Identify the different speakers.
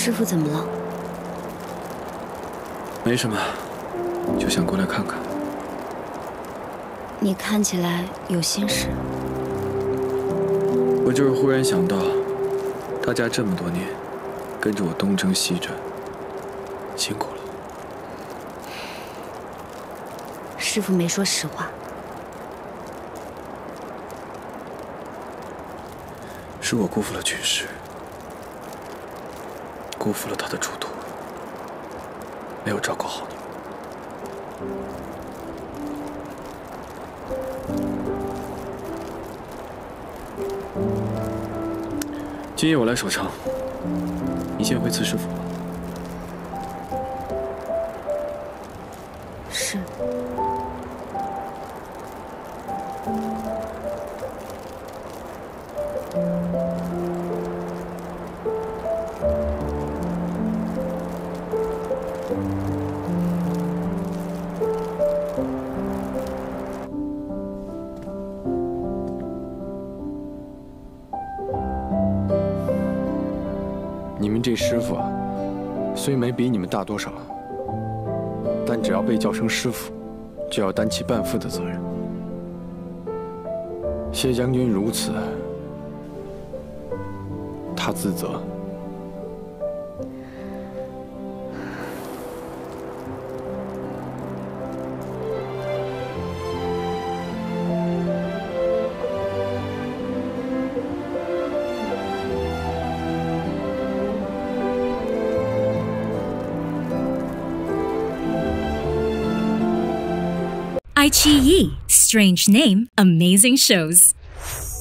Speaker 1: 师傅怎么了？
Speaker 2: 没什么，就想过来看看。
Speaker 1: 你看起来有心事。
Speaker 2: 我就是忽然想到，大家这么多年跟着我东征西战，辛苦了。
Speaker 1: 师傅没说实话。
Speaker 2: 是我辜负了军师，辜负了他的嘱托，没有照顾好你们。今夜我来守城，你先回刺史府吧。
Speaker 1: 是。
Speaker 3: 你们这师傅啊，虽没比你们大多少，但只要被叫声师傅，就要担起半副的责任。谢将军如此，他自责。
Speaker 4: iQIYI, strange name, amazing shows.